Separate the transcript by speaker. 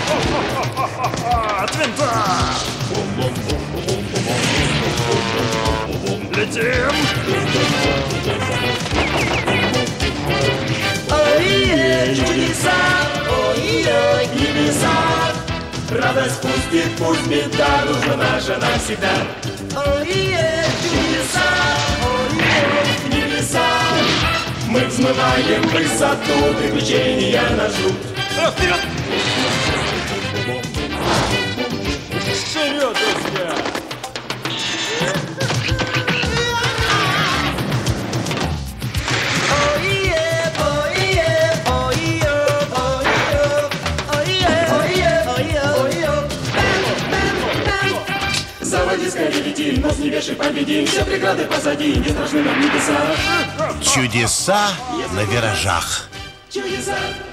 Speaker 1: От винта! Летим!
Speaker 2: Ой, чудеса, ой, небеса. Радость пустит, пусть беда нужна наша навсегда. Ой, чудеса, ой, небеса. Мы взмываем в высоту, приключения нас ждут.
Speaker 1: Вперед! Вперед, друзья!
Speaker 2: Заводи скорее, летим, нас не вешай, победим. Все преграды позади, не страшны нам небеса.
Speaker 3: Чудеса на виражах.
Speaker 2: Чудеса.